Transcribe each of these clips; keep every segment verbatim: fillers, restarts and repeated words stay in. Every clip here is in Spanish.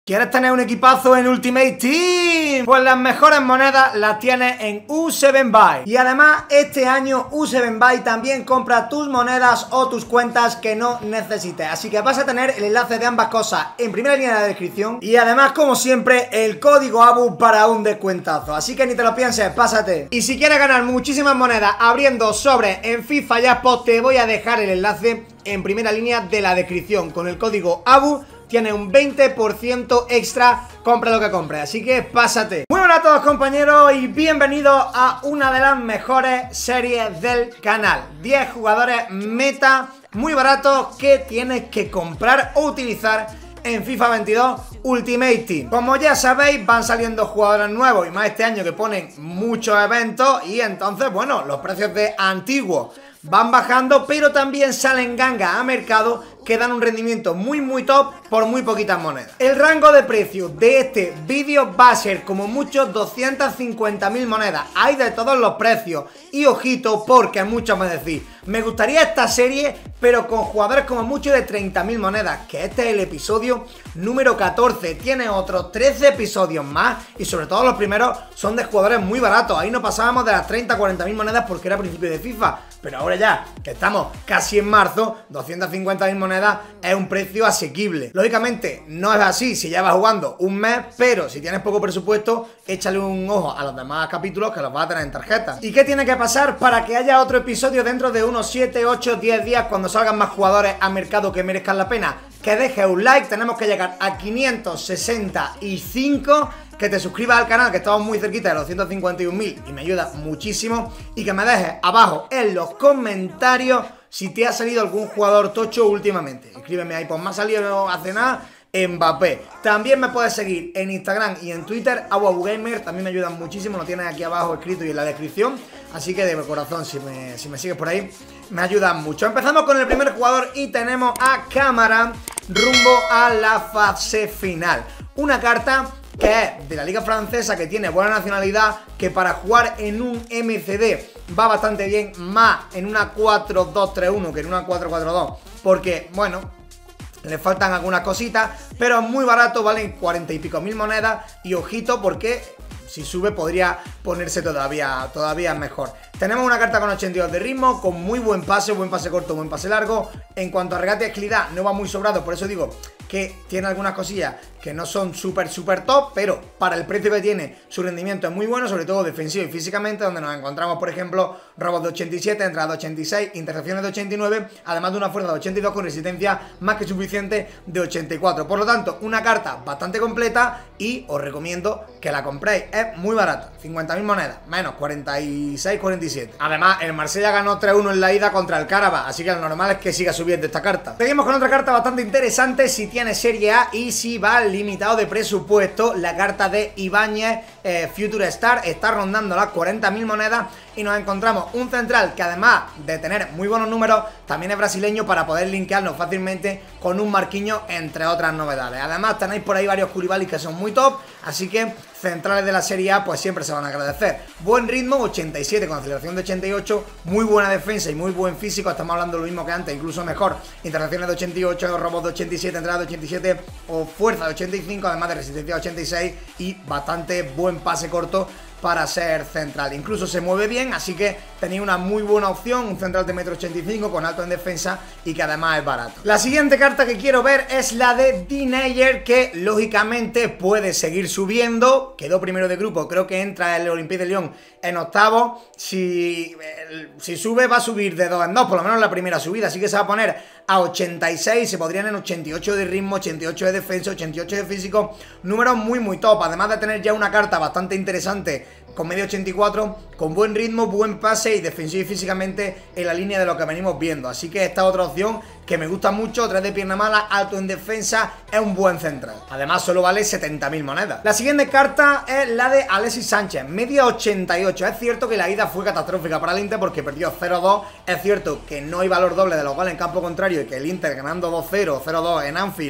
¿Quieres tener un equipazo en Ultimate Team? Pues las mejores monedas las tienes en U siete Buy. Y además este año U siete Buy también compra tus monedas o tus cuentas que no necesites. Así que vas a tener el enlace de ambas cosas en primera línea de la descripción. Y además, como siempre, el código A B U para un descuentazo. Así que ni te lo pienses, pásate. Y si quieres ganar muchísimas monedas abriendo sobres en FIFA Jackpot, te voy a dejar el enlace en primera línea de la descripción. Con el código A B U tiene un veinte por ciento extra, compra lo que compre, así que pásate. Muy buenas a todos, compañeros, y bienvenidos a una de las mejores series del canal. diez jugadores meta muy baratos que tienes que comprar o utilizar en FIFA veintidós Ultimate Team. Como ya sabéis, van saliendo jugadores nuevos y más este año que ponen muchos eventos, y entonces, bueno, los precios de antiguos van bajando, pero también salen gangas a mercado que dan un rendimiento muy muy top por muy poquitas monedas. El rango de precio de este vídeo va a ser como mucho doscientas cincuenta mil monedas. Hay de todos los precios. Y ojito, porque muchos me decís, me gustaría esta serie pero con jugadores como mucho de treinta mil monedas, que este es el episodio número catorce. Tiene otros trece episodios más y sobre todo los primeros son de jugadores muy baratos. Ahí no pasábamos de las treinta a cuarenta mil monedas porque era principio de FIFA, pero ahora ya que estamos casi en marzo, doscientas cincuenta mil monedas es un precio asequible. Lógicamente no es así si ya vas jugando un mes, pero si tienes poco presupuesto, échale un ojo a los demás capítulos que los vas a tener en tarjeta. ¿Y qué tiene que pasar para que haya otro episodio dentro de unos siete, ocho, diez días cuando salgan más jugadores a mercado que merezcan la pena? Que dejes un like, tenemos que llegar a quinientos sesenta y cinco, que te suscribas al canal, que estamos muy cerquita de los ciento cincuenta y un mil y me ayuda muchísimo, y que me dejes abajo en los comentarios si te ha salido algún jugador tocho últimamente. Escríbeme ahí, pues me ha salido hace nada Mbappé. También me puedes seguir en Instagram y en Twitter, AbuAbuGamer, también me ayudan muchísimo, lo tienes aquí abajo escrito y en la descripción. Así que de corazón, si me, si me sigues por ahí, me ayudan mucho. Empezamos con el primer jugador y tenemos a Cámara rumbo a la fase final. Una carta que es de la liga francesa, que tiene buena nacionalidad, que para jugar en un M C D va bastante bien, más en una cuatro dos tres uno que en una cuatro cuatro dos, porque, bueno, le faltan algunas cositas, pero es muy barato, valen cuarenta y pico mil monedas, y ojito porque si sube podría ponerse todavía, todavía mejor. Tenemos una carta con ochenta y dos de ritmo, con muy buen pase, buen pase corto, buen pase largo. En cuanto a regate y agilidad, no va muy sobrado, por eso digo que tiene algunas cosillas que no son súper, súper top, pero para el precio que tiene, su rendimiento es muy bueno, sobre todo defensivo y físicamente, donde nos encontramos, por ejemplo, robos de ochenta y siete, entradas de ochenta y seis, intercepciones de ochenta y nueve, además de una fuerza de ochenta y dos con resistencia más que suficiente de ochenta y cuatro. Por lo tanto, una carta bastante completa y os recomiendo que la compréis. Es muy barata, cincuenta mil monedas, menos cuarenta y seis, cuarenta y siete. Además, el Marsella ganó tres uno en la ida contra el Karabakh, así que lo normal es que siga subiendo esta carta. Seguimos con otra carta bastante interesante si tiene Serie A y si va limitado de presupuesto. La carta de Ibáñez, eh, Future Star, está rondando las cuarenta mil monedas y nos encontramos un central que, además de tener muy buenos números, también es brasileño para poder linkearnos fácilmente con un Marquinhos, entre otras novedades. Además tenéis por ahí varios Koulibaly que son muy top, así que centrales de la Serie A pues siempre se van a agradecer. Buen ritmo, ochenta y siete con aceleración de ochenta y ocho, muy buena defensa y muy buen físico, estamos hablando de lo mismo que antes, incluso mejor. Interacciones de ochenta y ocho, robos de ochenta y siete, entradas de ochenta y siete o fuerza de ochenta y cinco, además de resistencia de ochenta y seis y bastante buen pase corto para ser central. Incluso se mueve bien, así que tenéis una muy buena opción, un central de metro ochenta y cinco con alto en defensa y que además es barato. La siguiente carta que quiero ver es la de Denayer, que lógicamente puede seguir subiendo. Quedó primero de grupo, creo que entra el Olympique de Lyon en octavo. Si, si sube, va a subir de dos en dos, por lo menos la primera subida, así que se va a poner a ochenta y seis, se podrían en ochenta y ocho de ritmo, ochenta y ocho de defensa, ochenta y ocho de físico, números muy muy top, además de tener ya una carta bastante interesante con medio ochenta y cuatro, con buen ritmo, buen pase y defensivo y físicamente en la línea de lo que venimos viendo. Así que esta otra opción que me gusta mucho, tres de pierna mala, alto en defensa, es un buen central. Además solo vale setenta mil monedas. La siguiente carta es la de Alexis Sánchez, media ochenta y ocho. Es cierto que la ida fue catastrófica para el Inter porque perdió cero dos. Es cierto que no hay valor doble de los goles en campo contrario y que el Inter ganando dos cero, cero dos en Anfield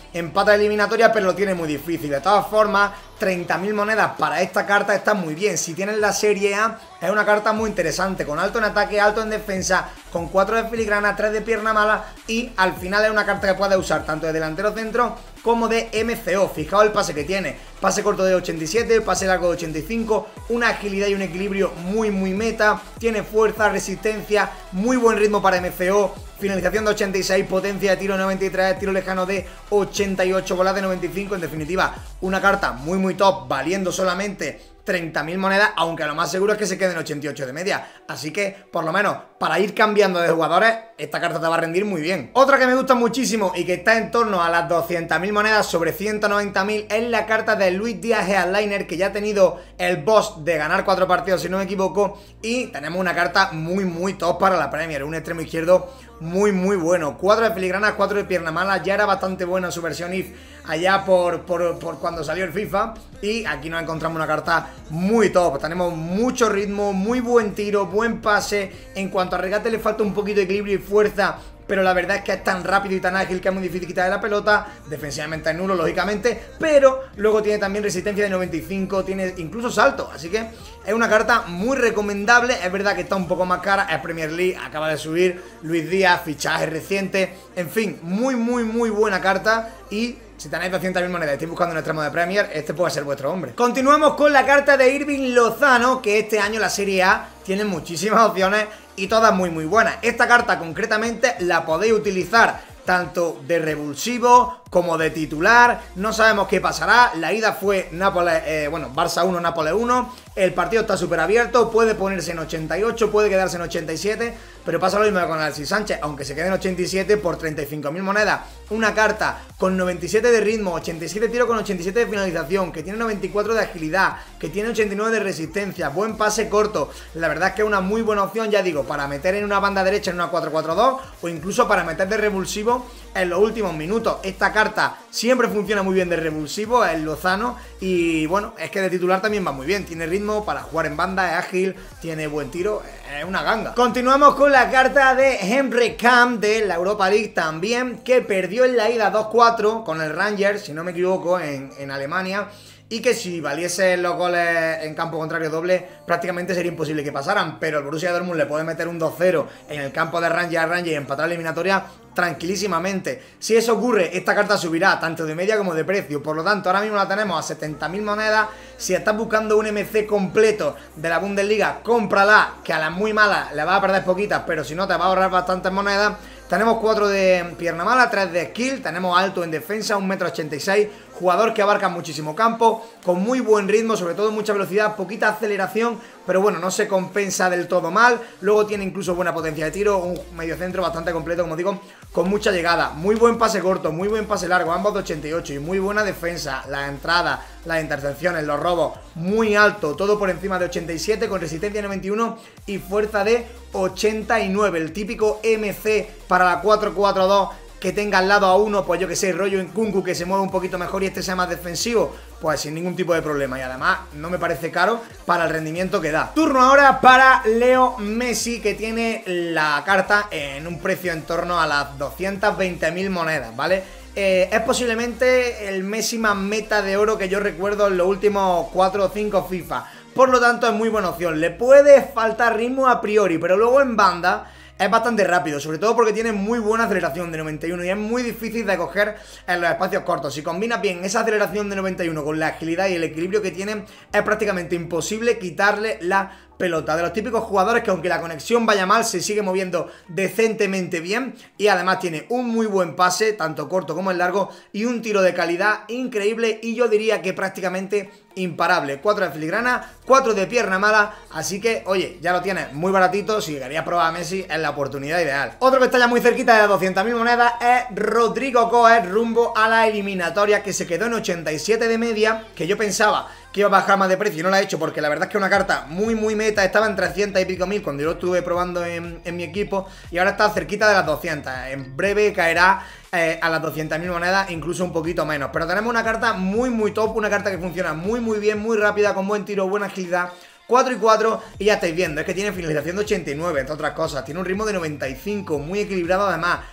empata eliminatoria, pero lo tiene muy difícil. De todas formas, treinta mil monedas para esta carta está muy bien. Si tienes la serie A, es una carta muy interesante, con alto en ataque, alto en defensa, con cuatro de filigrana, tres de pierna mala, y al final es una carta que puedes usar tanto de delantero centro como de M C O. Fijaos el pase que tiene, pase corto de ochenta y siete, pase largo de ochenta y cinco, una agilidad y un equilibrio muy muy meta, tiene fuerza, resistencia, muy buen ritmo para M C O, finalización de ochenta y seis, potencia de tiro noventa y tres, tiro lejano de ochenta y ocho, bolas de noventa y cinco. En definitiva, una carta muy muy top, valiendo solamente treinta mil monedas, aunque lo más seguro es que se quede en ochenta y ocho de media. Así que, por lo menos, para ir cambiando de jugadores, esta carta te va a rendir muy bien. Otra que me gusta muchísimo y que está en torno a las doscientas mil monedas, sobre ciento noventa mil, es la carta de Luis Díaz Headliner, que ya ha tenido el boss de ganar cuatro partidos, si no me equivoco, y tenemos una carta muy muy top para la Premier, un extremo izquierdo muy muy bueno, cuatro de filigranas, cuatro de pierna mala. Ya era bastante buena en su versión I F allá por, por, por cuando salió el FIFA, y aquí nos encontramos una carta muy top. Tenemos mucho ritmo, muy buen tiro, buen pase. En cuanto a regate le falta un poquito de equilibrio y fuerza, pero la verdad es que es tan rápido y tan ágil que es muy difícil quitarle la pelota. Defensivamente es nulo, lógicamente, pero luego tiene también resistencia de noventa y cinco, tiene incluso salto, así que es una carta muy recomendable. Es verdad que está un poco más cara, es Premier League, acaba de subir, Luis Díaz, fichaje reciente, en fin, muy muy muy buena carta. Y si tenéis doscientas mil monedas y estáis buscando un extremo de Premier, este puede ser vuestro hombre. Continuamos con la carta de Irving Lozano, que este año la Serie A tiene muchísimas opciones y todas muy muy buenas. Esta carta concretamente la podéis utilizar tanto de revulsivo como de titular. No sabemos qué pasará. La ida fue Nápoles, eh, bueno, Barça uno, Nápoles uno. El partido está súper abierto, puede ponerse en ochenta y ocho, puede quedarse en ochenta y siete, pero pasa lo mismo con Alexis Sánchez, aunque se quede en ochenta y siete por treinta y cinco mil monedas. Una carta con noventa y siete de ritmo, ochenta y siete tiro con ochenta y siete de finalización, que tiene noventa y cuatro de agilidad, que tiene ochenta y nueve de resistencia, buen pase corto. La verdad es que es una muy buena opción, ya digo, para meter en una banda derecha en una cuatro cuatro dos, o incluso para meter de revulsivo en los últimos minutos. Esta carta siempre funciona muy bien de revulsivo, es Lozano, y bueno, es que de titular también va muy bien. Tiene ritmo para jugar en banda, es ágil, tiene buen tiro, es una ganga. Continuamos con la carta de Emre Can de la Europa League también, que perdió en la ida dos cuatro con el Rangers, si no me equivoco, en, en Alemania, y que si valiesen los goles en campo contrario doble, prácticamente sería imposible que pasaran, pero el Borussia Dortmund le puede meter un dos cero en el campo de Rangers a Rangers y empatar la eliminatoria tranquilísimamente. Si eso ocurre, esta carta subirá tanto de media como de precio. Por lo tanto, ahora mismo la tenemos a setenta mil monedas. Si estás buscando un M C completo de la Bundesliga, cómprala, que a las muy malas le vas a perder poquitas, pero si no te va a ahorrar bastantes monedas. Tenemos cuatro de pierna mala, tres de skill, tenemos alto en defensa, un metro ochenta y seis, jugador que abarca muchísimo campo, con muy buen ritmo, sobre todo mucha velocidad, poquita aceleración, pero bueno, no se compensa del todo mal. Luego tiene incluso buena potencia de tiro, un mediocentro bastante completo, como digo, con mucha llegada, muy buen pase corto, muy buen pase largo, ambos de ochenta y ocho, y muy buena defensa, la entrada, las intercepciones, los robos, muy alto, todo por encima de ochenta y siete, con resistencia noventa y uno y fuerza de ochenta y nueve, el típico M C para la cuatro cuatro dos, que tenga al lado a uno, pues yo que sé, rollo Nkunku, que se mueve un poquito mejor y este sea más defensivo, pues sin ningún tipo de problema. Y además no me parece caro para el rendimiento que da. Turno ahora para Leo Messi, que tiene la carta en un precio en torno a las doscientas veinte mil monedas, ¿vale? Eh, es posiblemente el Messi más meta de oro que yo recuerdo en los últimos cuatro o cinco FIFA. Por lo tanto es muy buena opción. Le puede faltar ritmo a priori, pero luego en banda es bastante rápido, sobre todo porque tiene muy buena aceleración de noventa y uno y es muy difícil de coger en los espacios cortos. Si combinas bien esa aceleración de noventa y uno con la agilidad y el equilibrio que tiene, es prácticamente imposible quitarle la pelota. De los típicos jugadores que aunque la conexión vaya mal, se sigue moviendo decentemente bien, y además tiene un muy buen pase, tanto corto como el largo, y un tiro de calidad increíble, y yo diría que prácticamente imparable. cuatro de filigrana, cuatro de pierna mala, así que, oye, ya lo tienes muy baratito. Si querías probar a Messi, es la oportunidad ideal. Otro que está ya muy cerquita de las doscientas mil monedas es Rodrigo Goes, rumbo a la eliminatoria, que se quedó en ochenta y siete de media, que yo pensaba que iba a bajar más de precio y no la he hecho, porque la verdad es que es una carta muy muy meta. Estaba en trescientos y pico mil cuando yo lo estuve probando en, en mi equipo, y ahora está cerquita de las doscientas. En breve caerá eh, a las doscientas mil monedas, incluso un poquito menos. Pero tenemos una carta muy muy top, una carta que funciona muy muy bien, muy rápida, con buen tiro, buena agilidad, cuatro y cuatro, y ya estáis viendo, es que tiene finalización de ochenta y nueve, entre otras cosas. Tiene un ritmo de noventa y cinco, muy equilibrado además,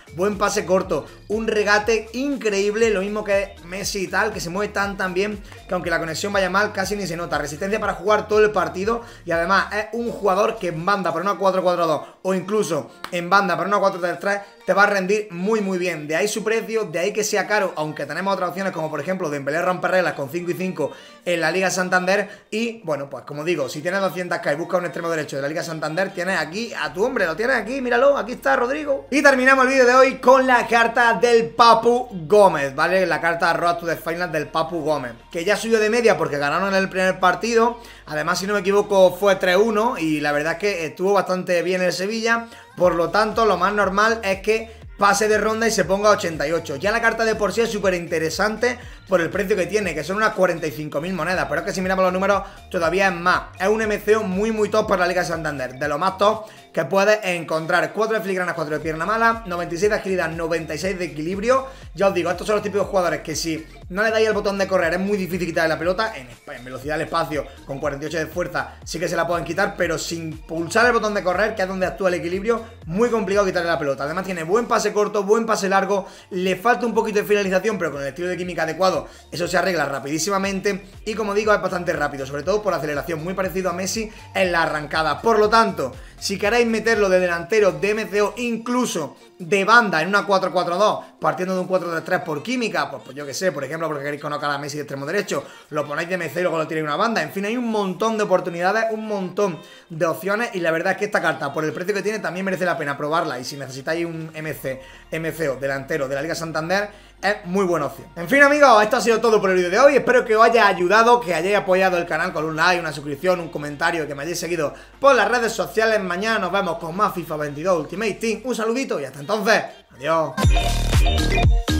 buen pase corto, un regate increíble, lo mismo que Messi y tal, que se mueve tan tan bien que aunque la conexión vaya mal casi ni se nota, resistencia para jugar todo el partido y además es un jugador que en banda para una cuatro cuatro dos o incluso en banda para una cuatro tres tres te va a rendir muy muy bien, de ahí su precio, de ahí que sea caro, aunque tenemos otras opciones como por ejemplo Dembélé rompe reglas con cinco y cinco en la Liga Santander y bueno, pues como digo, si tienes doscientos k y buscas un extremo derecho de la Liga Santander, tienes aquí a tu hombre, lo tienes aquí, míralo, aquí está Rodrigo. Y terminamos el vídeo de hoy con la carta del Papu Gómez, ¿vale? La carta Road to the Final del Papu Gómez, que ya subió de media porque ganaron en el primer partido, además si no me equivoco fue tres uno y la verdad es que estuvo bastante bien el Sevilla, por lo tanto lo más normal es que pase de ronda y se ponga ochenta y ocho. Ya la carta de por sí es súper interesante por el precio que tiene, que son unas cuarenta y cinco mil monedas, pero es que si miramos los números todavía es más. Es un M C O muy muy top para la Liga Santander, de lo más top que puedes encontrar. cuatro de filigranas, cuatro de pierna mala, noventa y seis de agilidad, noventa y seis de equilibrio. Ya os digo, estos son los típicos jugadores que si no le dais el botón de correr es muy difícil quitarle la pelota. En, en velocidad del espacio, con cuarenta y ocho de fuerza, sí que se la pueden quitar, pero sin pulsar el botón de correr, que es donde actúa el equilibrio, muy complicado quitarle la pelota. Además tiene buen pase corto, buen pase largo, le falta un poquito de finalización, pero con el estilo de química adecuado eso se arregla rapidísimamente y como digo es bastante rápido, sobre todo por aceleración, muy parecido a Messi en la arrancada. Por lo tanto, si queréis meterlo de delantero, de M C O, incluso de banda en una cuatro cuatro dos, partiendo de un cuatro tres tres por química, pues, pues yo que sé, por ejemplo, porque queréis colocar a Messi de extremo derecho, lo ponéis de M C O y luego lo tiráis en una banda. En fin, hay un montón de oportunidades, un montón de opciones y la verdad es que esta carta, por el precio que tiene, también merece la pena probarla y si necesitáis un M C, M C O delantero de la Liga Santander, es muy buena opción. En fin amigos, esto ha sido todo por el vídeo de hoy. Espero que os haya ayudado, que hayáis apoyado el canal con un like, una suscripción, un comentario, que me hayáis seguido por las redes sociales. Mañana nos vemos con más FIFA veintidós Ultimate Team. Un saludito y hasta entonces, adiós.